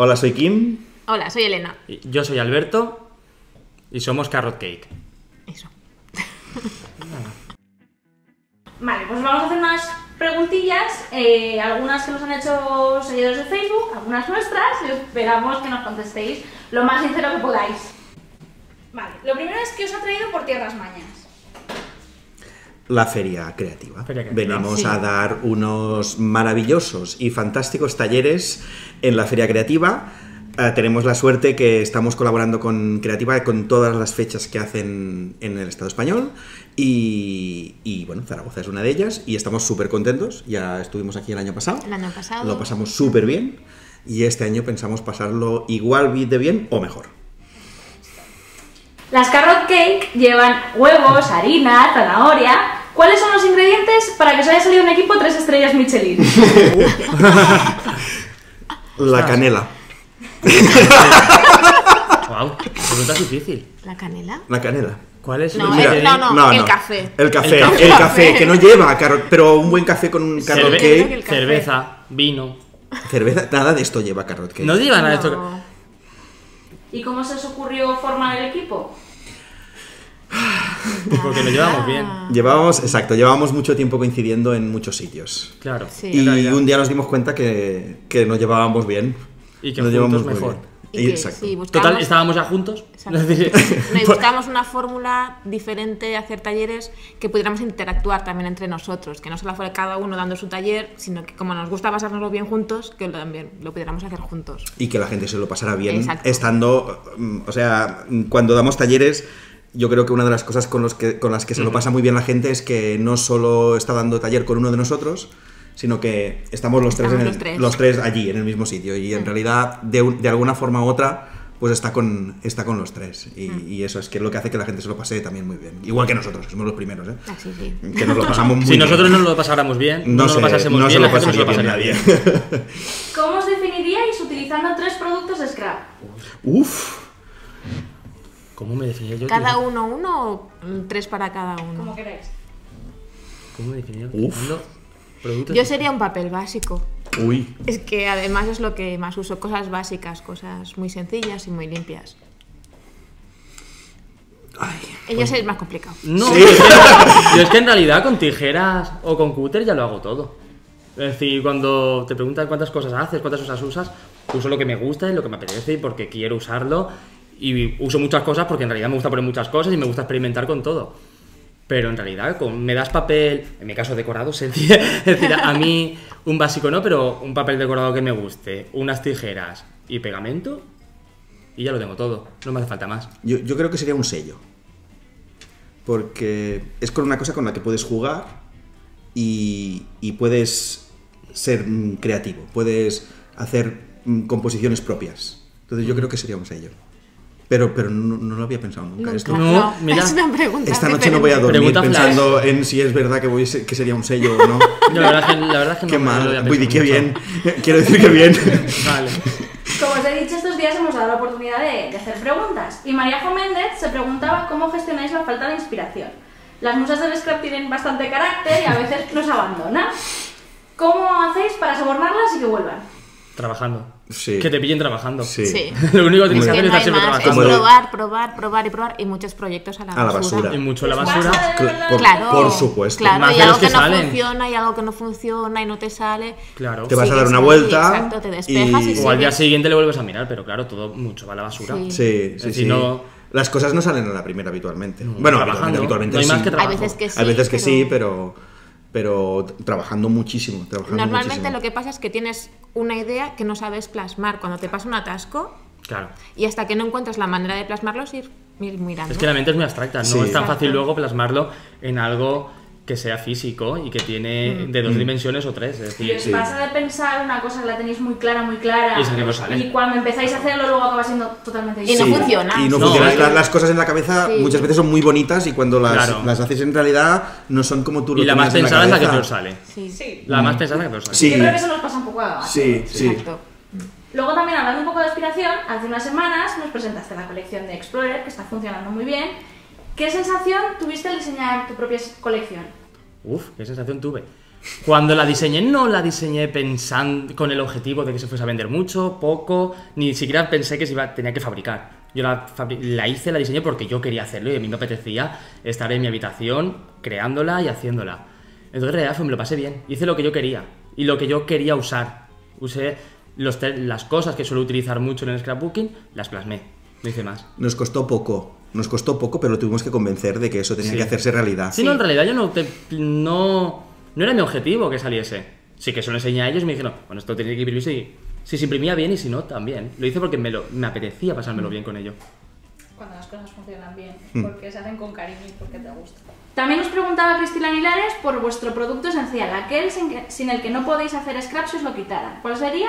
Hola, soy Kim. Hola, soy Elena. Yo soy Alberto y somos Carrot Cake. Eso. Vale, pues vamos a hacer unas preguntillas, algunas que nos han hecho seguidores de Facebook, algunas nuestras, y esperamos que nos contestéis lo más sincero que podáis. Vale, lo primero es ¿qué os ha traído por Tierras Mañas? La Feria Creativa. Venimos Sí. a dar unos maravillosos y fantásticos talleres en la Feria Creativa. Tenemos la suerte que estamos colaborando con Creativa con todas las fechas que hacen en el Estado español y bueno, Zaragoza es una de ellas y estamos súper contentos. Ya estuvimos aquí el año pasado. El año pasado. Lo pasamos súper bien y este año pensamos pasarlo igual de bien o mejor. Las carrot cake llevan huevos, harina, zanahoria. ¿Cuáles son los ingredientes para que os haya salido un equipo 3 estrellas Michelin? La canela. Wow, pregunta difícil. ¿La canela? La canela. ¿Cuál es? No, Mira, el café. El café, El el café, que no lleva carrot, pero un buen café con un carrot creo cake. que el café. Cerveza, vino. Cerveza, nada de esto lleva carrot cake. No lleva nada de esto. No. ¿Y cómo se os ocurrió formar el equipo? Porque lo llevamos bien. Llevábamos mucho tiempo coincidiendo en muchos sitios. Claro. Sí. Y En realidad. un día nos dimos cuenta que nos llevábamos bien. Y que nos juntos llevamos muy mejor. bien. Y que, Exacto. sí, buscamos, Total, estábamos ya juntos. Exacto. Es decir, y buscamos una fórmula diferente de hacer talleres que pudiéramos interactuar también entre nosotros, que no solo fuera cada uno dando su taller, sino que como nos gusta pasárnoslo bien juntos, que también lo pudiéramos hacer juntos. Y que la gente se lo pasara bien Exacto. estando, o sea, cuando damos talleres, yo creo que una de las cosas con las que se lo pasa muy bien la gente es que no solo está dando taller con uno de nosotros, sino que estamos los tres, los tres allí, en el mismo sitio, y en realidad, de alguna forma u otra, pues está con los tres, y eso es que lo que hace que la gente se lo pase también muy bien. Igual que nosotros, que somos los primeros, ¿eh? Así sí. Que nos lo pasamos muy si bien. nosotros no lo pasáramos bien, no se- lo pasásemos no se bien, lo la gente no se lo pasaría pasaría bien bien. nadie. ¿Cómo os definiríais utilizando 3 productos de Scrap? Uf. ¿Cómo me definía yo? ¿Cada uno o 3 para cada uno? Como queráis. ¿Cómo me definía? Uf. Utilizando productos. Yo sería un papel básico. Uy. Es que además es lo que más uso, cosas básicas, cosas muy sencillas y muy limpias. Ellos es más complicado. No, Sí. yo es que en realidad con tijeras o con cúter ya lo hago todo. Es decir, cuando te preguntan cuántas cosas haces, cuántas cosas usas, uso lo que me gusta y lo que me apetece y porque quiero usarlo. Y uso muchas cosas porque en realidad me gusta poner muchas cosas y me gusta experimentar con todo. Pero en realidad, me das papel, en mi caso decorado, es decir, a mí un básico no, pero un papel decorado que me guste, unas tijeras y pegamento y ya lo tengo todo, no me hace falta más. Yo creo que sería un sello. Porque es con una cosa con la que puedes jugar y puedes ser creativo, puedes hacer composiciones propias. Entonces yo creo que sería un sello. Pero no lo había pensado nunca. Esto. No, mira, es una pregunta Esta noche no voy a diferente. dormir Pregunta flash. pensando en si es verdad que sería un sello o no. Yo, la verdad es que Qué no, no lo había mal. Uy, pensado qué mucho. bien. Quiero decir que bien. Vale. Como os he dicho, estos días hemos dado la oportunidad de hacer preguntas. Y María Jo Méndez se preguntaba cómo gestionáis la falta de inspiración. Las musas del Scrap tienen bastante carácter y a veces nos abandonan. ¿Cómo hacéis para sobornarlas y que vuelvan? Trabajando. Sí. Que te pillen trabajando. Sí. Sí. Lo único que tienes Es que que hacer no es hay estar siempre más, es trabajando. probar y muchos proyectos a la A la basura. basura. Y mucho la ¿Les basura. pasa de verdad? Claro, Por supuesto. Claro, Más y de los algo que que no salen. funciona, y algo que no funciona y no te sale. Claro. Te vas a dar Sigues una ahí, vuelta exacto, te despejas y O al día sigues. siguiente le vuelves a mirar, pero claro, todo mucho va a la basura. Sí. Sí, Es sí, decir, sí. no- Las cosas no salen a la primera habitualmente. Bueno, trabajando. habitualmente No hay sí. más que Hay trabajo. veces que sí. Hay veces que sí, pero trabajando muchísimo. Normalmente muchísimo. lo que pasa es que tienes una idea que no sabes plasmar. Cuando te pasa un atasco Claro. y hasta que no encuentras la manera de plasmarlo es ir mirando. Es que la mente es muy abstracta, no Sí. es tan fácil Exacto. luego plasmarlo en algo que sea físico y que tiene de 2 dimensiones o 3. Es ¿Y decir, os Sí. pasa de pensar una cosa que la tenéis muy clara, Y esa que no sale. y cuando empezáis a hacerlo luego acaba siendo totalmente Y no distinto? funciona. Y no No, funciona. es que- Las cosas en la cabeza Sí. muchas veces son muy bonitas y cuando Claro. las haces en realidad no son como tú lo y la más tenías en pensada es la que cabeza. peor sale. Sí. Sí. La más pensada es la que peor sale. Sí. Yo creo que eso nos pasa un poco a Sí, sí. Exacto. Luego también hablando un poco de inspiración, hace unas semanas nos presentaste la colección de Explorer, que está funcionando muy bien. ¿Qué sensación tuviste al diseñar tu propia colección? Uf, qué sensación tuve. Cuando la diseñé, no la diseñé pensando con el objetivo de que se fuese a vender mucho, poco, ni siquiera pensé que tenía que fabricar. Yo la diseñé porque yo quería hacerlo y a mí me apetecía estar en mi habitación creándola y haciéndola. Entonces en realidad me lo pasé bien, hice lo que yo quería y lo que yo quería usar. Usé las cosas que suelo utilizar mucho en el scrapbooking, las plasmé, no hice más. Nos costó poco, pero lo tuvimos que convencer de que eso tenía que hacerse realidad. Sí, no, en realidad yo no era mi objetivo que saliese. Sí que se lo enseñé a ellos y me dijeron, bueno, esto tiene que imprimirse si se imprimía bien y si no, también. Lo hice porque me apetecía pasármelo bien con ello. Cuando las cosas funcionan bien, porque se hacen con cariño y porque te gusta. También os preguntaba Cristina Milares por vuestro producto esencial, aquel sin el que no podéis hacer scrap si os lo quitaran. ¿Cuál sería?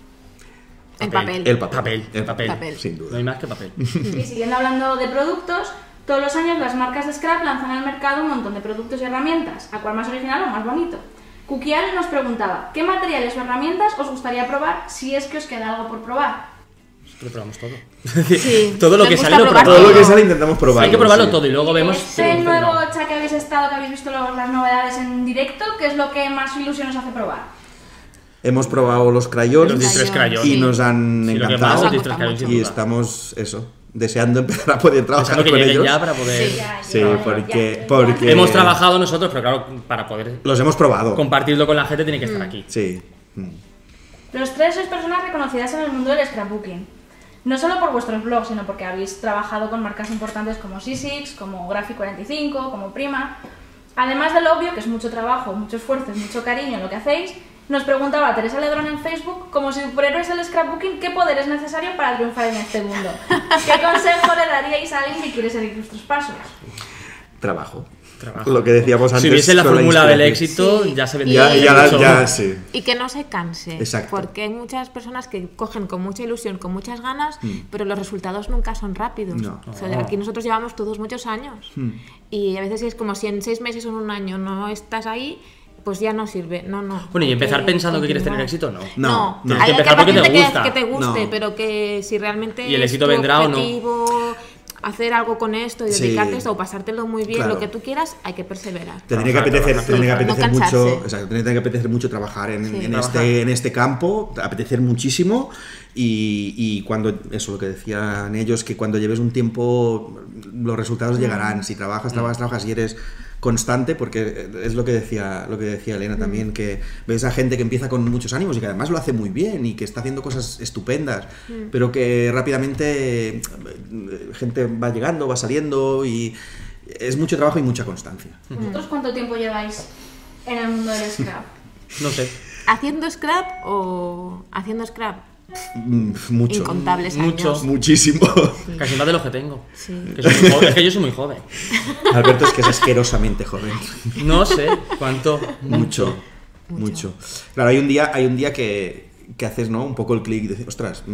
El papel. El papel. Sin duda. No hay más que papel. Y siguiendo hablando de productos, todos los años las marcas de scrap lanzan al mercado un montón de productos y herramientas, a cuál más original o más bonito. Kukial nos preguntaba, ¿qué materiales o herramientas os gustaría probar si es que os queda algo por probar? Lo probamos todo. Sí, todo lo nos que gusta sale lo probar probamos. Todo lo que sale intentamos probarlo. Hay que probarlo todo y luego vemos. Ese nuevo chat que habéis estado, que habéis visto las novedades en directo, ¿qué es lo que más ilusión os hace probar? Hemos probado los crayons Los distres crayons. y Sí. nos han Sí, lo que encantado. más, Nos distres gusta crayons, sin Y duda. estamos, deseando empezar a poder trabajar Pensando que con lleguen ellos. ya para poder. Sí. Sí, porque Hemos trabajado nosotros, pero claro, para poder los hemos probado. compartirlo con la gente tiene que estar aquí. Sí. Los tres sois personas reconocidas en el mundo del scrapbooking. No solo por vuestros blogs, sino porque habéis trabajado con marcas importantes como C6, como Graphic45, como Prima. Además del obvio, que es mucho trabajo, mucho esfuerzo y mucho cariño en lo que hacéis, nos preguntaba Teresa Ledrón en Facebook, como superhéroes del scrapbooking, ¿qué poder es necesario para triunfar en este mundo? ¿Qué consejo le daríais a alguien que quiere seguir vuestros pasos? Trabajo. Trabajo. Lo que decíamos antes. Si hubiese la con fórmula del inspiración. éxito, Sí. ya se vendría. Ya, sí. Y que no se canse. Exacto. Porque hay muchas personas que cogen con mucha ilusión, con muchas ganas, pero los resultados nunca son rápidos. No. O sea, aquí nosotros llevamos todos muchos años. Y a veces es como si en 6 meses o en un año no estás ahí, pues ya no sirve. No. Bueno, y empezar Hay que pensando que quieres tener continuar. éxito, no. No. Tienes que Hay empezar porque te partir de gusta. que te guste, No. pero que si realmente Y el es éxito tu vendrá o no. objetivo, hacer algo con esto y Sí. dedicarte a esto o pasártelo muy bien, Claro. lo que tú quieras, hay que perseverar. Tendría que apetecer No cansarse. mucho, exacto, tendría que apetecer mucho trabajar Sí. en este campo, apetecer muchísimo y cuando, eso lo que decían ellos, que cuando lleves un tiempo los resultados llegarán, si trabajas y eres constante, porque es lo que decía Elena también, que ves a gente que empieza con muchos ánimos y que además lo hace muy bien y que está haciendo cosas estupendas, pero que rápidamente gente va llegando, va saliendo y es mucho trabajo y mucha constancia. ¿Vosotros cuánto tiempo lleváis en el mundo del scrap? No sé. ¿Haciendo scrap o haciendo scrap? Mucho. Incontables Mucho. años. Muchísimo. Casi más de lo que tengo. Sí. Que soy muy joven. Es que yo soy muy joven. Alberto es que es asquerosamente joven. No sé cuánto. Mucho. Claro, hay un día que haces, ¿no? Un poco el clic y dices, ostras,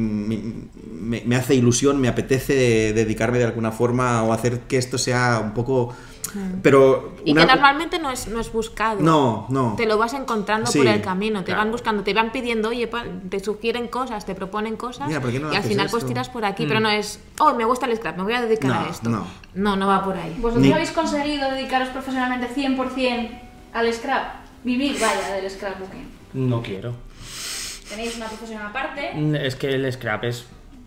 me hace ilusión, me apetece dedicarme de alguna forma o hacer que esto sea un poco... Pero Y que normalmente no es buscado. No. Te lo vas encontrando Sí, por el camino, te claro. van buscando, te van pidiendo, oye, te sugieren cosas, te proponen cosas Mira, ¿por qué no y al haces final pues esto? tiras por aquí, pero no es, oh, me gusta el scrap, me voy a dedicar No, a esto. no. No va por ahí. ¿Vosotros Ni- habéis conseguido dedicaros profesionalmente 100% al scrap? Vivir, vaya, del scrapbooking. No quiero. Tenéis una profesión aparte. Es que el scrap es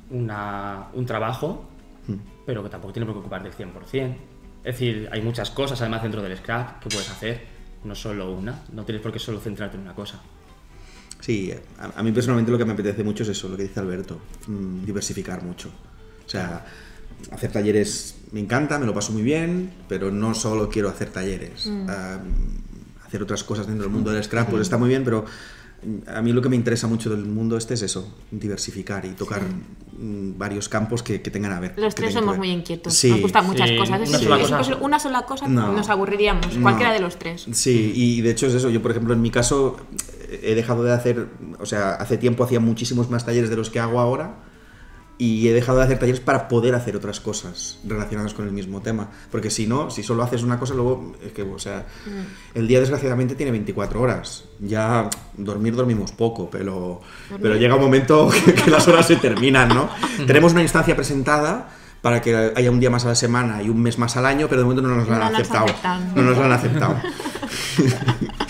un trabajo, pero que tampoco tiene por qué ocupar del 100%. Es decir, hay muchas cosas además dentro del scrap que puedes hacer, no solo una. No tienes por qué solo centrarte en una cosa. Sí, a mí personalmente lo que me apetece mucho es eso, lo que dice Alberto, diversificar mucho. O sea, hacer talleres me encanta, me lo paso muy bien, pero no solo quiero hacer talleres. Hacer otras cosas dentro del mundo del scrap pues está muy bien, pero a mí lo que me interesa mucho del mundo este es eso, diversificar y tocar varios campos que tengan a ver. Los que tres tengan que somos ver. muy inquietos, Sí. nos gustan muchas Sí, cosas. una Si sola fuese cosa. una sola cosa No. nos aburriríamos, No. cualquiera de los tres. Sí, y de hecho es eso. Yo, por ejemplo, en mi caso, he dejado de hacer, o sea, hace tiempo hacía muchísimos más talleres de los que hago ahora y he dejado de hacer talleres para poder hacer otras cosas relacionadas con el mismo tema. Porque si no, si solo haces una cosa, luego, es que, o sea, el día desgraciadamente tiene 24 horas. Ya dormimos poco, pero llega un momento que las horas se terminan, ¿no? Tenemos una instancia presentada para que haya un día más a la semana y un mes más al año, pero de momento no nos la han No nos aceptado. aceptan. No nos la han aceptado. Vale.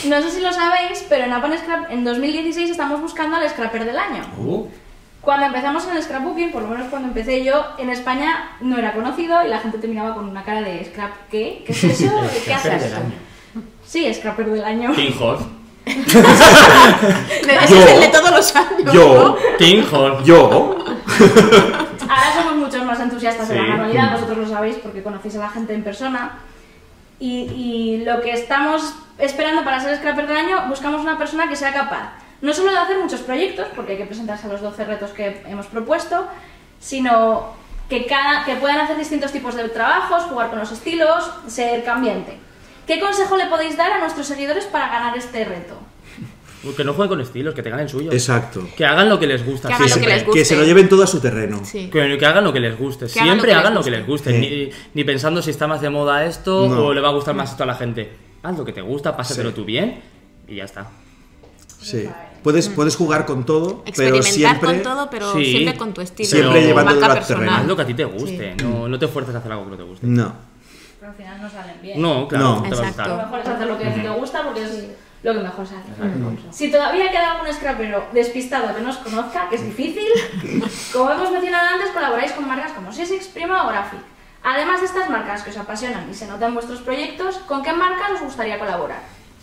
No sé si lo sabéis, pero en Apan Scrap en 2016 estamos buscando al Scrapper del año. Cuando empezamos en el scrapbooking, por lo menos cuando empecé yo, en España no era conocido y la gente te miraba con una cara de scrap, ¿qué? ¿Qué es eso? ¿Qué haces? Sí, Scrapper del año. King Hall. Ese es el de todos los años. Yo. King Hall. Yo. Ahora somos muchos más entusiastas de la Sí. manualidad, vosotros lo sabéis porque conocéis a la gente en persona. Y lo que estamos esperando para ser Scrapper del año, buscamos una persona que sea capaz no solo de hacer muchos proyectos, porque hay que presentarse a los 12 retos que hemos propuesto, sino que puedan hacer distintos tipos de trabajos, jugar con los estilos, ser cambiante. ¿Qué consejo le podéis dar a nuestros seguidores para ganar este reto? Que no jueguen con estilos, que tengan el suyo. Exacto. Que hagan lo que les gusta. Que hagan lo que les guste. Que se lo lleven todo a su terreno. Sí. Que hagan lo que les guste. Que hagan Siempre lo que hagan les lo que les guste. Ni pensando si está más de moda esto No. o le va a gustar más esto a la gente. Haz lo que te gusta, pásatelo Sí. tú bien y ya está. Sí. Puedes jugar con todo, pero Experimentar siempre... con todo, pero Sí. siempre con tu estilo. Siempre tu llevándolo marca al terreno. Haz personal. lo que a ti te guste. No te fuerces a hacer algo que no te guste. No. Pero al final no salen bien. No, claro, No. no te va a Exacto. Lo gustar. mejor es hacer lo que te gusta porque es lo que mejor se hace. Si todavía queda algún scrapero despistado que no os conozca, que es difícil, como hemos mencionado antes, colaboráis con marcas como Sesix, Prima o Graphic. Además de estas marcas que os apasionan y se notan en vuestros proyectos, ¿con qué marcas os gustaría colaborar?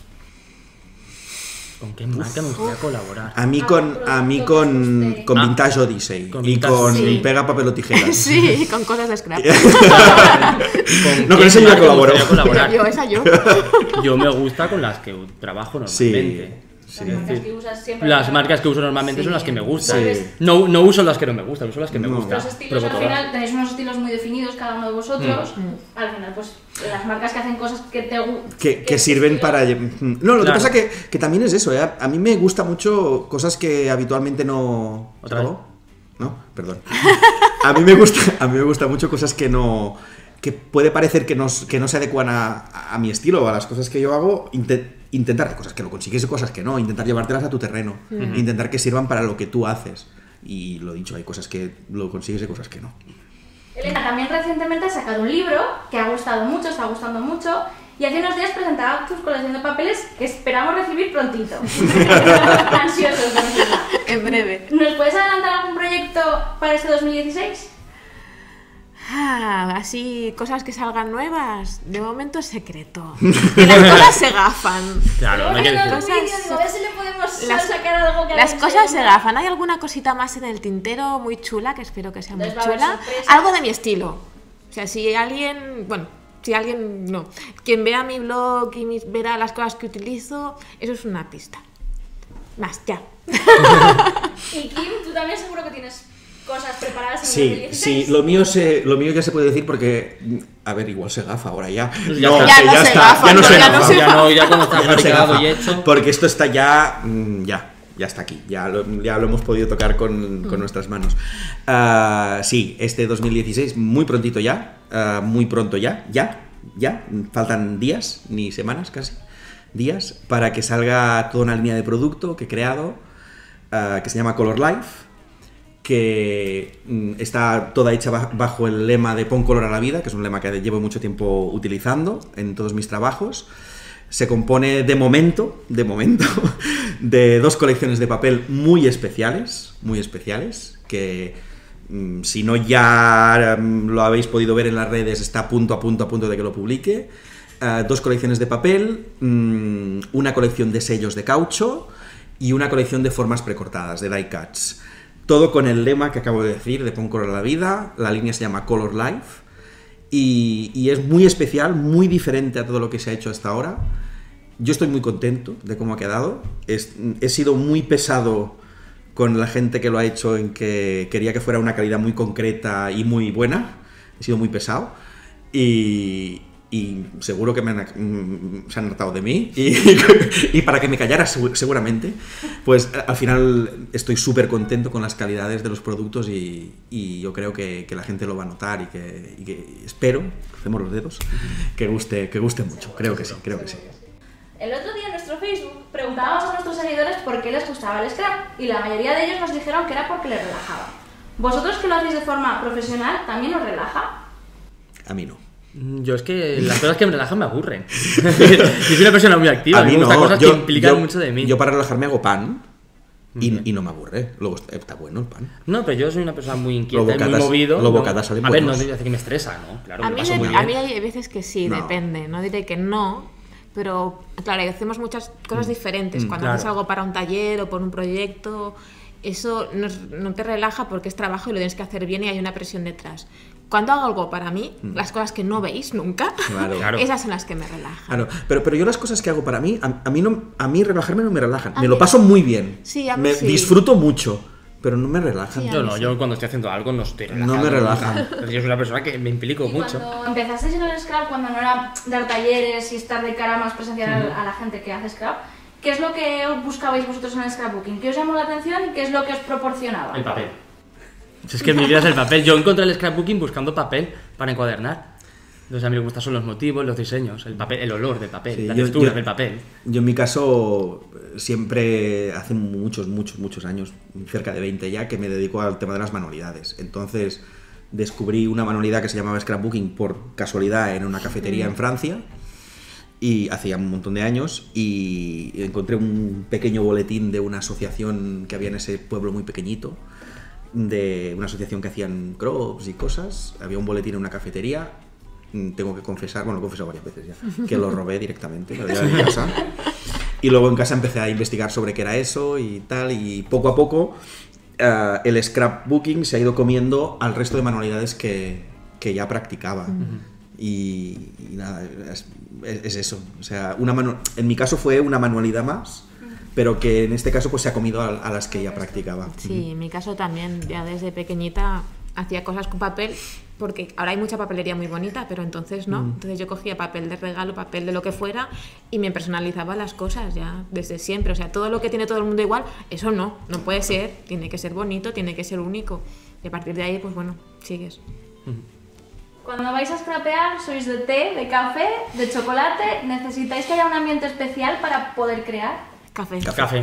¿Con qué marca me gustaría colaborar? A mí con Vintage Odyssey Con y Vintage con Sí. Pega Papel o Tijeras. Sí, con cosas de scrap. No, con qué eso yo marca me colaboro. gustaría colaborar? Esa yo. Yo me gusta con las que trabajo Sí. normalmente. Sí. Las marcas que usas siempre. Las marcas que uso normalmente son las que me gustan. Sí. No uso las que no me gustan, uso las que me No. gustan. Los estilos, Pruebo al todas. final tenéis unos estilos muy definidos cada uno de vosotros. Al final, pues las marcas que hacen cosas que te gustan. Que sirven para... No, lo que Claro. pasa que también es eso, ¿eh? A mí me gusta mucho cosas que habitualmente no... ¿Se ¿Otra vez? acabó? No, perdón. A mí me gusta mucho cosas que no... que puede parecer que no se adecuan a mi estilo o a las cosas que yo hago. Intentar cosas que lo consigues y cosas que no. Intentar llevártelas a tu terreno. Intentar que sirvan para lo que tú haces. Y lo dicho, hay cosas que lo consigues y cosas que no. Elena también recientemente ha sacado un libro que ha gustado mucho, está gustando mucho. Y hace unos días presentaba tu colección de papeles que esperamos recibir prontito. Ansiosos de recibirla. En breve. ¿Nos puedes adelantar algún proyecto para este 2016? Así, cosas que salgan nuevas. De momento es secreto. Que las cosas se gafan. Claro, no hay que Luego decir. viendo algún vídeo, digo, a ver si le podemos Las- sacar algo que Las haga cosas se enseguida. gafan. ¿Hay alguna cosita más en el tintero muy chula? Que espero que sea muy Entonces va a haber chula. sorpresas. Algo de mi estilo. O sea, si alguien... Bueno, si alguien... No. Quien vea mi blog y verá las cosas que utilizo, eso es una pista. Más, ya. Y Kim, tú también seguro que tienes cosas preparadas en Sí, 2016. sí, lo mío ya se puede decir porque, a ver, igual se gafa ahora ya. Ya No, está. que Ya no se está, gafa, ya no no, se ya no gafa. se Ya cuando está Ya no se fabricado gafa, y hecho. porque esto está ya, ya está aquí, ya lo hemos podido tocar con nuestras manos. Sí, este 2016, muy prontito ya, muy pronto ya, faltan días, ni semanas casi, días, para que salga toda una línea de producto que he creado, que se llama Color Life, que está toda hecha bajo el lema de Pon color a la vida, que es un lema que llevo mucho tiempo utilizando en todos mis trabajos. Se compone de momento, de 2 colecciones de papel muy especiales, que si no ya lo habéis podido ver en las redes, está a punto de que lo publique. 2 colecciones de papel, una colección de sellos de caucho y una colección de formas precortadas, de die cuts. Todo con el lema que acabo de decir, de Pon color a la vida. La línea se llama Color Life. Y es muy especial, muy diferente a todo lo que se ha hecho hasta ahora. Yo estoy muy contento de cómo ha quedado. He sido muy pesado con la gente que lo ha hecho, en que quería que fuera una calidad muy concreta y muy buena. He sido muy pesado. Y seguro que se han hartado de mí. Y para que me callara seguramente, pues al final estoy súper contento con las calidades de los productos y yo creo que la gente lo va a notar y que espero, hacemos los dedos, que guste mucho. Creo que sí. El otro día en nuestro Facebook preguntábamos a nuestros seguidores por qué les gustaba el scrap y la mayoría de ellos nos dijeron que era porque les relajaba. ¿Vosotros que lo hacéis de forma profesional también os relaja? A mí no. Yo es que las cosas que me relajan me aburren. Yo soy una persona muy activa, A mí me gustan no, cosas que implican mucho de mí. Yo para relajarme hago pan y no me aburre. Luego está bueno el pan. No, pero yo soy una persona muy inquieta, Los y muy bocatas- movido. los ¿no? bocatas salen A ver, no buenos. te hace que me estresa, ¿no? Claro, A me mí, paso muy a bien. mí hay veces que sí, No. depende. No diré que no, pero claro, hacemos muchas cosas diferentes. Cuando claro. haces algo para un taller o por un proyecto, eso no te relaja porque es trabajo y lo tienes que hacer bien y hay una presión detrás. Cuando hago algo para mí, las cosas que no veis nunca, Claro. esas son las que me relajan. Claro, pero yo las cosas que hago para mí, a mí relajarme no me relajan. A Me lo mí- paso muy bien. Sí, a mí me sí. disfruto mucho, pero no me relajan. Sí, a Yo mí no, sí. yo cuando estoy haciendo algo no estoy relajado. No me relajan. Yo soy una persona que me implico Y mucho. cuando empezasteis en el scrap, cuando no era dar talleres y estar de cara más presencial a la gente que hace scrap, ¿qué es lo que buscabais vosotros en el scrapbooking? ¿Qué os llamó la atención y qué es lo que os proporcionaba? El papel. Es que mi vida es el papel. Yo encontré el scrapbooking buscando papel para encuadernar. Entonces a mí me gustan son los motivos, los diseños, el papel, el olor del papel, Sí, la yo- textura yo- del papel. Yo en mi caso, siempre, hace muchos años, cerca de 20 ya, que me dedico al tema de las manualidades. Entonces descubrí una manualidad que se llamaba scrapbooking por casualidad en una cafetería en Francia, y hacía un montón de años, y encontré un pequeño boletín de una asociación que había en ese pueblo muy pequeñito, de una asociación que hacían crops y cosas. Había un boletín en una cafetería. Tengo que confesar, bueno, lo he confesado varias veces ya, que lo robé directamente, lo llevé a mi casa. Y luego en casa empecé a investigar sobre qué era eso y tal, y poco a poco el scrapbooking se ha ido comiendo al resto de manualidades que ya practicaba. Y nada, es eso. O sea, en mi caso fue una manualidad más, pero que en este caso pues se ha comido a las que ya practicaba. Sí, en mi caso también, ya desde pequeñita hacía cosas con papel, porque ahora hay mucha papelería muy bonita, pero entonces no. Entonces yo cogía papel de regalo, papel de lo que fuera, y me personalizaba las cosas ya desde siempre. O sea, todo lo que tiene todo el mundo igual, eso no puede ser, tiene que ser bonito, tiene que ser único. Y a partir de ahí, pues bueno, sigues. Cuando vais a scrapear, ¿sois de té, de café, de chocolate? ¿Necesitáis que haya un ambiente especial para poder crear? Café. Café.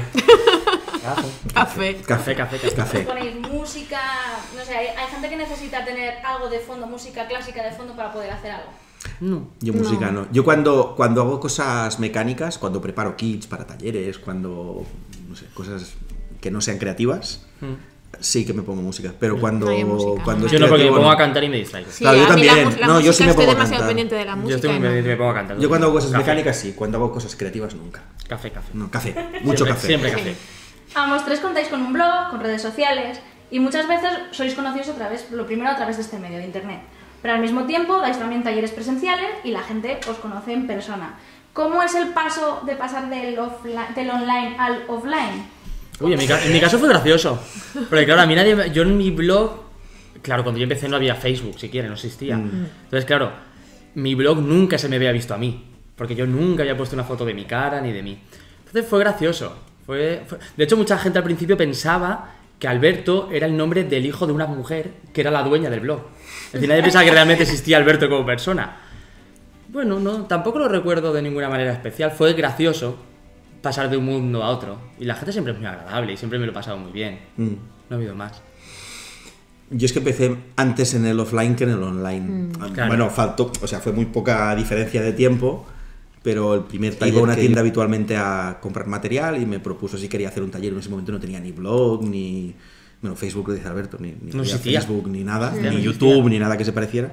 Café. Café. ¿Ponéis música? No sé, hay gente que necesita tener algo de fondo, música clásica de fondo para poder hacer algo. No. Yo música no. Yo cuando hago cosas mecánicas, cuando preparo kits para talleres, cuando, no sé, cosas que no sean creativas, sí que me pongo música. Pero cuando hay música. es Yo no, porque me creativo, pongo no. a cantar y me distraigo. Sí, Claro, yo a mí la también. mus- la No, yo música sí me estoy pongo a demasiado cantar. pendiente de la música. Yo estoy muy y no. pendiente y me pongo a cantar. Yo cuando hago cosas Café. mecánicas sí, cuando hago cosas creativas nunca. Café. No, café. Mucho Siempre- café. Siempre café. Ambos tres contáis con un blog, con redes sociales y muchas veces sois conocidos lo primero a través de este medio de internet. Pero al mismo tiempo dais también talleres presenciales y la gente os conoce en persona. ¿Cómo es el paso de pasar del online al offline? Uy, en mi caso fue gracioso. Porque claro, a mí yo en mi blog, claro, cuando yo empecé no había Facebook siquiera, no existía. Entonces, claro, mi blog nunca se me había visto a mí. Porque yo nunca había puesto una foto de mi cara ni de mí. Entonces fue gracioso. De hecho, mucha gente al principio pensaba que Alberto era el nombre del hijo de una mujer que era la dueña del blog. Es decir, nadie pensaba que realmente existía Alberto como persona. Bueno, no, tampoco lo recuerdo de ninguna manera especial. Fue gracioso pasar de un mundo a otro. Y la gente siempre es muy agradable y siempre me lo he pasado muy bien. No ha habido más. Yo es que empecé antes en el offline que en el online. Claro. Bueno, fue muy poca diferencia de tiempo, pero el primer taller iba a una que tienda habitualmente a comprar material y me propuso si quería hacer un taller. En ese momento no tenía ni blog, ni... Bueno, Facebook, lo dice Alberto, ni No había existía. Facebook, ni nada, No ni existía. YouTube, ni nada que se pareciera.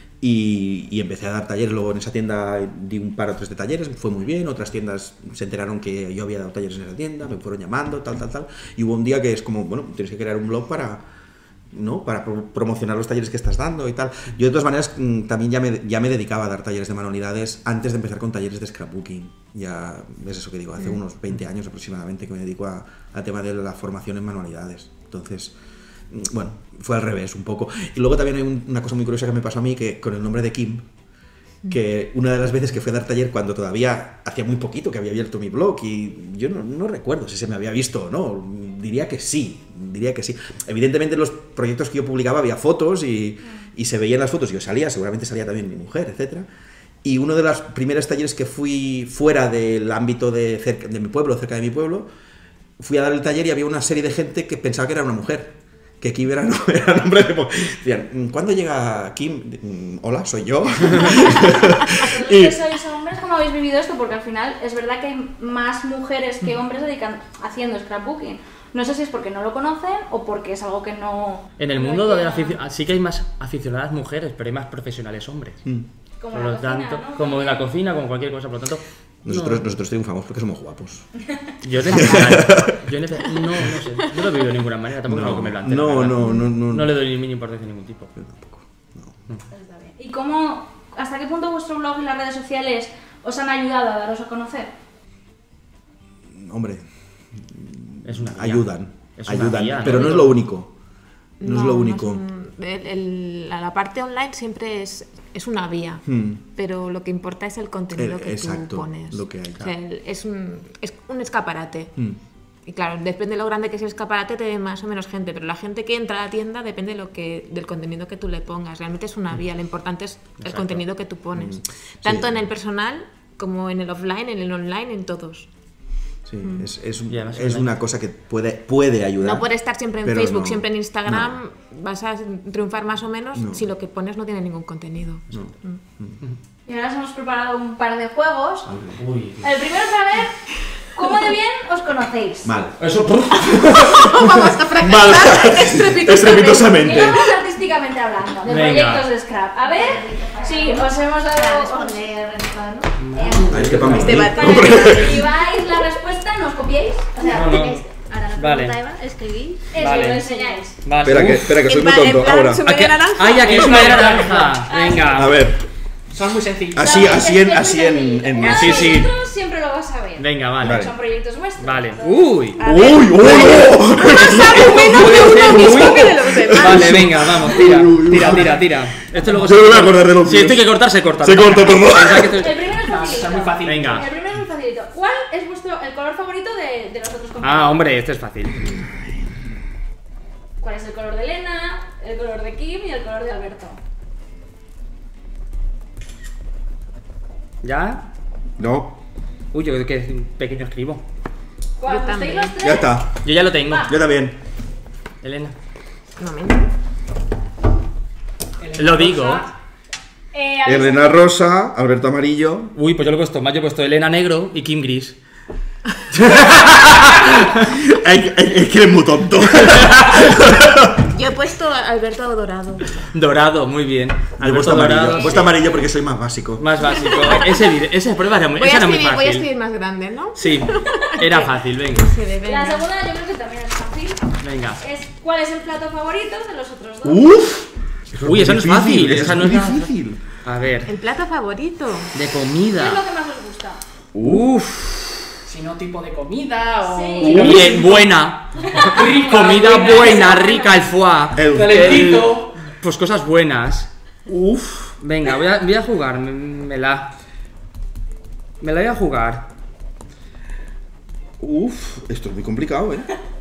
Y empecé a dar talleres. Luego en esa tienda di un par o tres de talleres, fue muy bien. Otras tiendas se enteraron que yo había dado talleres en esa tienda, me fueron llamando, tal. Y hubo un día que es como, bueno, tienes que crear un blog para promocionar los talleres que estás dando y tal. Yo de todas maneras también ya me dedicaba a dar talleres de manualidades antes de empezar con talleres de scrapbooking. Ya es eso que digo, hace unos 20 años aproximadamente que me dedico al tema de la formación en manualidades. Entonces, bueno, fue al revés un poco. Y luego también hay una cosa muy curiosa que me pasó a mí, que con el nombre de Kim, que una de las veces que fui a dar taller cuando todavía hacía muy poquito que había abierto mi blog, y yo no recuerdo si se me había visto o no, diría que sí. Evidentemente en los proyectos que yo publicaba había fotos y se veían las fotos, yo salía, seguramente salía también mi mujer, etcétera. Y uno de los primeros talleres que fui fuera del ámbito de mi pueblo, cerca de mi pueblo, fui a dar el taller y había una serie de gente que pensaba que era una mujer. que Kim era nombre de... Decían, ¿cuándo llega Kim? Hola, soy yo. Vosotros que sois hombres, ¿cómo habéis vivido esto? Porque al final es verdad que hay más mujeres que hombres haciendo scrapbooking. No sé si es porque no lo conocen o porque es algo que no... En el mundo de la afición sí que hay más aficionadas mujeres, pero hay más profesionales hombres. Como Por la lo cocina, tanto, ¿no? como en la cocina, como cualquier cosa, por lo tanto... Nosotros triunfamos porque somos guapos. Yo no sé, no lo he vivido de ninguna manera, tampoco es algo que me plantee. No le doy ni mínima importancia de ningún tipo. Yo tampoco. No. Está bien. ¿Y hasta qué punto vuestro blog y las redes sociales os han ayudado a daros a conocer? Hombre, Es una guía. ayudan, Es una guía, pero no es lo único. No es lo único. La parte online siempre es una vía, pero lo que importa es el contenido que exacto, tú pones. lo que hay. O sea, es un escaparate. Y claro, depende de lo grande que sea el escaparate, te ve más o menos gente, pero la gente que entra a la tienda depende del contenido que tú le pongas. Realmente es una vía, lo importante es el contenido que tú pones. Tanto en el personal como en el offline, en el online, en todos. Sí, Y además es una cosa que puede ayudar. No por estar siempre en pero Facebook, no, siempre en Instagram, vas a triunfar más o menos No. si lo que pones no tiene ningún contenido. Y ahora os hemos preparado un par de juegos. Uy. El primero es saber cómo de bien os conocéis. Mal. Eso, Vamos a fracasar Estrepitosamente. Y vamos artísticamente hablando, de Venga. proyectos de scrap. A ver si os hemos dado... Es que para mí. Para que escribáis la respuesta, ¿no os copiéis? O sea, No, no. Ahora la Vale. pregunta Eva, escribí. eso Vale. lo enseñáis. Vale. Espera, que soy muy tonto. Ahora. ¿Media naranja? ¡Ay, aquí es una naranja! Venga. A ver, Son muy sencillos. así en... Uno de Sí, sí. vosotros siempre lo vas a ver. Venga, vale. Vale. Son proyectos vuestros. Vale. Entonces, ¡Uy! ¡Uy! ¡Uy! Menos de uno mismo que de los demás. Vale, venga, vamos, tira. Esto luego Yo me voy a acordar de los Si esto hay míos. que cortar, se corta. Se corta, perdón. Pensad que esto El es- primero es No, facilito. es muy fácil. Venga. El primero es muy facilito. ¿Cuál es el color favorito de los otros compañeros? Ah, hombre, este es fácil. ¿Cuál es el color de Elena, el color de Kim y el color de Alberto? ¿Ya? No, Uy, yo que pequeño escribo. Cuando Yo estéis también. los tres, ya está. Yo ya lo tengo. Va. Yo también. Elena. Un momento. Lo digo. habéis- Elena rosa, Alberto amarillo. Uy, pues yo lo he puesto más. Yo he puesto Elena negro y Kim gris. Es que eres muy tonto. Yo he puesto a Alberto dorado. Dorado, muy bien. Yo he Alberto puesto amarillo. dorado. He puesto amarillo porque soy más básico. Más básico. Esa prueba era muy, Voy esa a era muy escribir fácil. más grande, ¿no? Sí, era fácil, venga. Se debe. La segunda yo creo que también es fácil. Venga. Es ¿cuál es el plato favorito de los otros dos? ¡Uf! Uy, eso no es fácil. Esa no es muy nada difícil. A ver, El plato favorito. de ¿Qué es lo comida. que más os gusta? Uf. Si no, tipo de comida o. Sí. Bien, buena. Comida buena, rica, el foie. Calentito. Pues cosas buenas. Uf. Venga, voy a jugar. Me la voy a jugar. Uf, esto es muy complicado, ¿eh?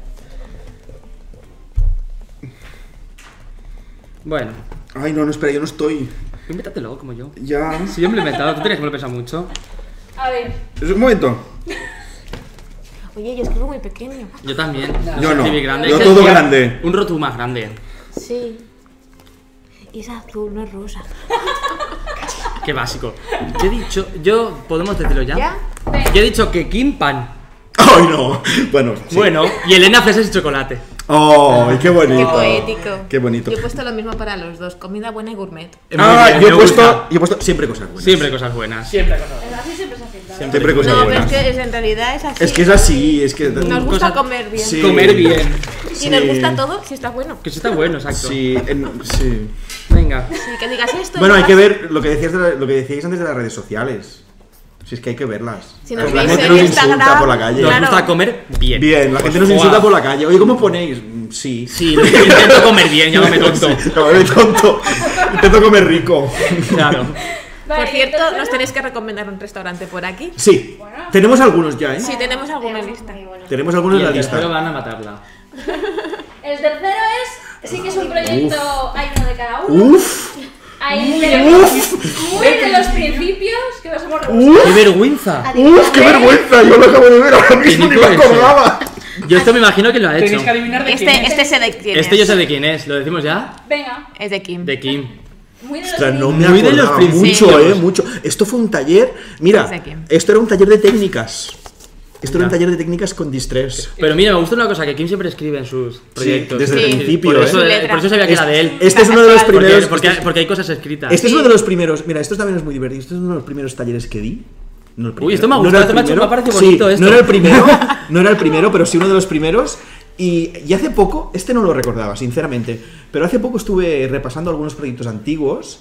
Bueno, Ay, no, espera, yo no estoy. invéntatelo como yo. Ya. Si yo me lo he inventado, tú tenías que me lo pensado mucho. A ver, Un momento. Oye, yo escribo muy pequeño. Yo también. Yo no. Escribí grande. Yo Es que todo decía grande. Un rotu más grande. Sí. Y es azul, no es rosa. Qué básico. Yo he dicho, podemos decirlo ya. ¿Ya? Yo he dicho que Kim pan. Ay, no. Bueno, sí. Bueno, y Elena fresas y chocolate. ¡Oh, qué Qué bonito! poético. Qué bonito. Yo he puesto lo mismo para los dos. Comida buena y gourmet. Ah, Muy bien, yo he me puesto gusta. siempre cosas buenas. Siempre cosas buenas. Siempre cosas. así siempre se acierta. ¿no? Siempre cosas No, pero buenas. es que en realidad es así. Es que es así, es que. Nos gusta comer bien. Sí. Comer bien. Y nos Sí. gusta todo si está bueno. Que eso está bueno, exacto. Sí, sí. Venga. Sí, que digas esto. Bueno, y hay no que vas- ver lo que decíais antes de las redes sociales. Si es que hay que verlas. Si nos La veis gente en nos insulta Instagram, por la calle. Nos Claro. gusta comer bien. Bien, la gente nos Joa. insulta por la calle. Oye, ¿cómo ponéis? Sí. Sí, intento comer bien, llámame tonto. Sí, llámame tonto. Intento comer rico. Claro. Vale, Por cierto, entonces, nos tenéis que recomendar un restaurante por aquí. Sí. Tenemos algunos ya, ¿eh? Si tenemos alguna lista. Tenemos algunos Y en el la tercero lista. van a matarla. el tercero es, sí que es un proyecto, hay uno de cada uno. Uf. Ahí tenemos muy de los principios que nos hemos rebuscado. Uf. ¡Qué vergüenza! Uf, qué vergüenza. Yo lo acabo de ver ahora mismo ni digo me eso. acordaba. Yo Yo esto me imagino que lo ha hecho. Tenéis que adivinar de quién es. Este sé de quién es. Este yo sé de quién es, ¿lo decimos ya? Venga, Es de Kim. De Kim. muy de los Ostras, no me Muy de los acordaba principios. mucho, mucho. Esto fue un taller. Mira, No sé quién. esto era un taller de técnicas. Esto era un taller de técnicas con Distress. Pero mira, me gusta una cosa, que Kim siempre escribe en sus proyectos. desde el principio, Por eso, ¿eh? por eso sabía que era de él. Este es uno de los Porque- primeros. Porque hay cosas escritas. Este es uno de los primeros. Mira, esto también es muy divertido. Este es uno de los primeros talleres que di. No el Uy, esto me ha primero. gustado, era el esto me ha hecho- primero. me parece Sí, bonito esto. No era el primero, no era el primero, pero sí uno de los primeros. Y hace poco, este no lo recordaba, sinceramente, pero hace poco estuve repasando algunos proyectos antiguos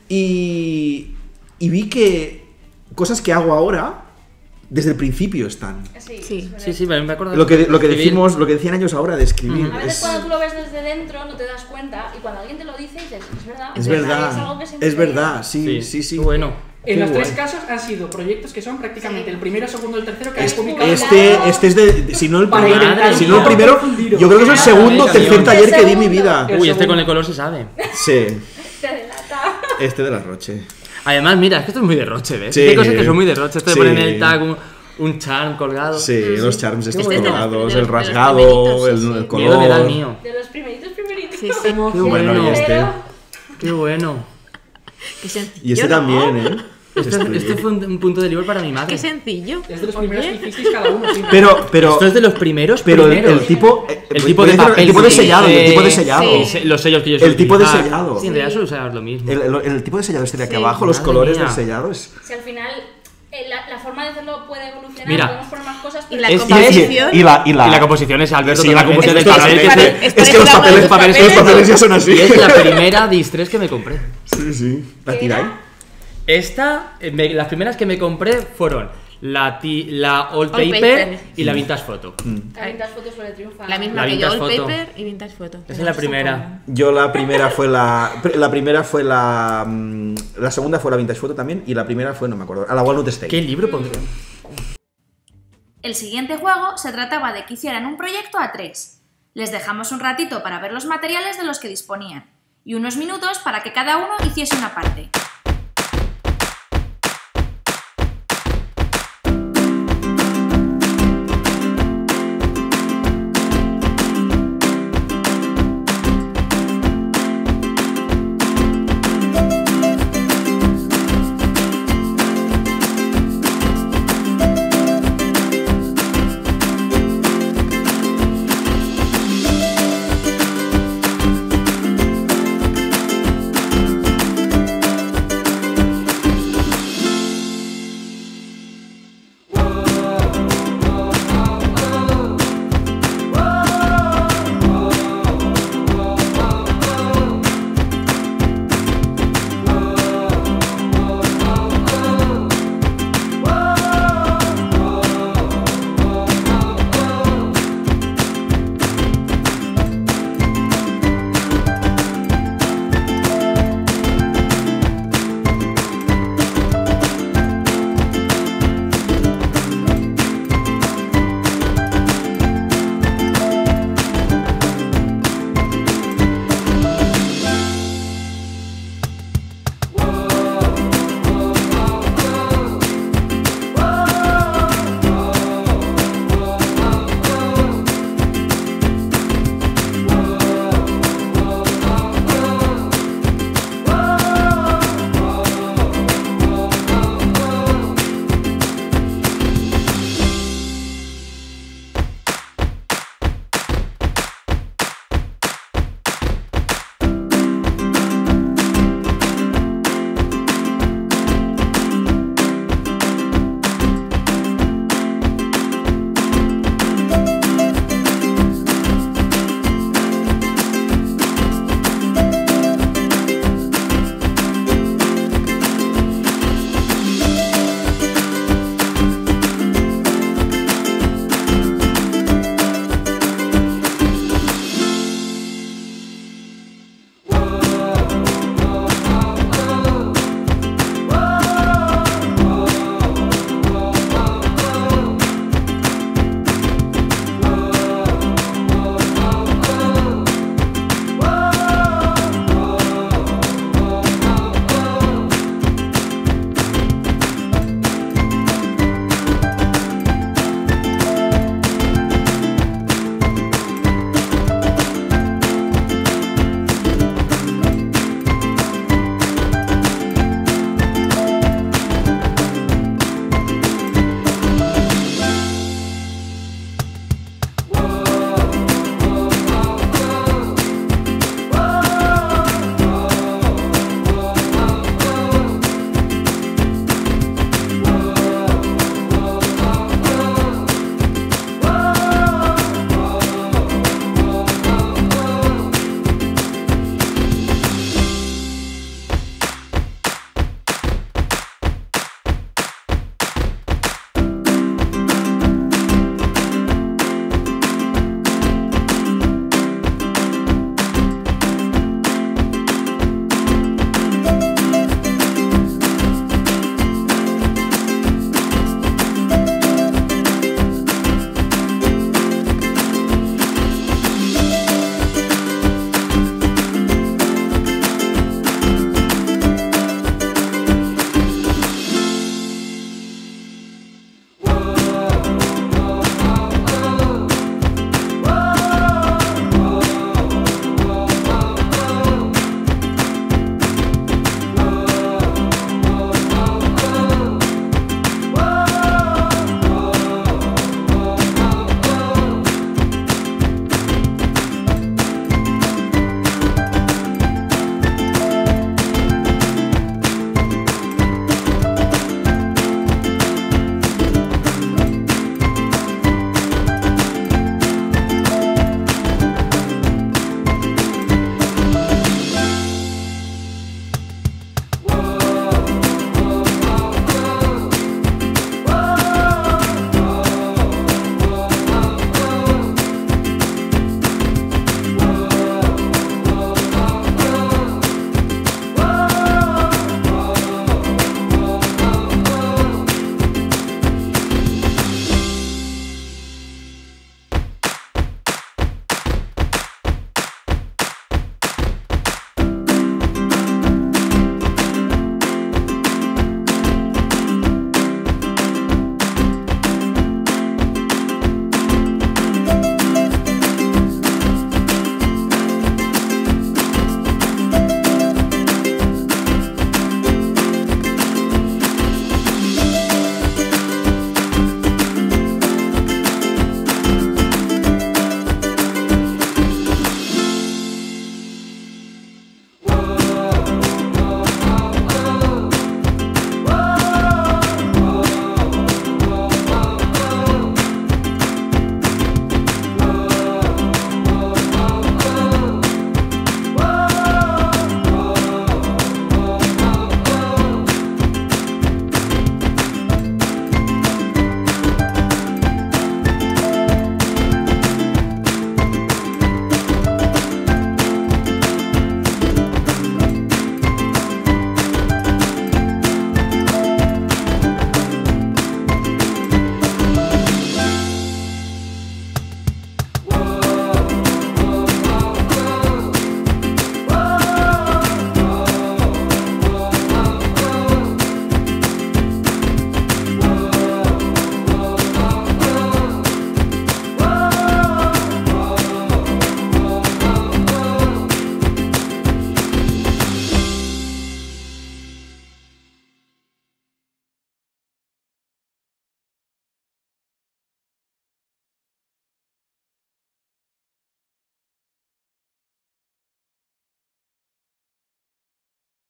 y vi que cosas que hago ahora desde el principio están. Sí. Sí, me acuerdo. Lo que Escribir. decimos, lo que decían años ahora de escribir. A veces Es, cuando tú lo ves desde dentro no te das cuenta y cuando alguien te lo dice dices, es verdad. es Es algo verdad, que siempre es verdad, sí, sí. Qué bueno. En Qué los tres guay. casos han sido proyectos que son prácticamente el primero, segundo, el tercero que Es habéis publicado. Este es de, si no el Para primero, intentar si no el un primero, poco fundido. yo creo que es el segundo o Madre tercer mía. taller que di en mi El vida. Uy, este con el color se sabe. Sí, te delata. este de la Roche. Además, mira, es que esto es muy de Roche, ¿ves? Sí. Hay cosas que son muy de Roche. Esto de Sí. poner en el tag un charm colgado. Sí, los charms estos Este es de los- colgados, de el los rasgado, primeritos, el sí. el Miedo me da el color. mío. De los primeritos. Sí, sí. Qué Bueno, bueno. y este. Qué bueno. Qué sencillo. Y este ¿no? también, ¿eh? Este fue un punto de libro para mi madre. Qué sencillo. Es de los primeros Oye. que hicisteis cada uno. Sí. Pero Esto es de los primeros. pero primeros. el tipo El tipo de papel. el tipo de sí, sellado, sí, el tipo de sellado. sí. Los sellos que yo El tipo de utilizar. sellado. Sí, en realidad suelo usar lo mismo. El tipo de sellado este de aquí Sí. abajo, los Madre colores mía. del sellado es Si al final la forma de hacerlo puede evolucionar, Mira. podemos poner más cosas, Y pero la Es- composición. y la Y la composición es Alberto. Sí, la totalmente, composición del es papel que totalmente- se- es que los papeles ya son así. Y es la primera distress que me compré. Sí, sí. ¿La ¿Qué tiráis? era? Esta, las primeras que me compré fueron la Old Old Paper Paper. y la Vintage Photo. La vintage foto suele triunfar. La misma La que yo, Vintage Old Photo. Paper y Vintage Photo. Esa es la primera. Yo la primera fue la segunda fue la Vintage Photo también y la primera fue, no me acuerdo, a la Walnut State. ¿Qué libro pondré? El siguiente juego se trataba de que hicieran un proyecto a 3. Les dejamos un ratito para ver los materiales de los que disponían y unos minutos para que cada uno hiciese una parte.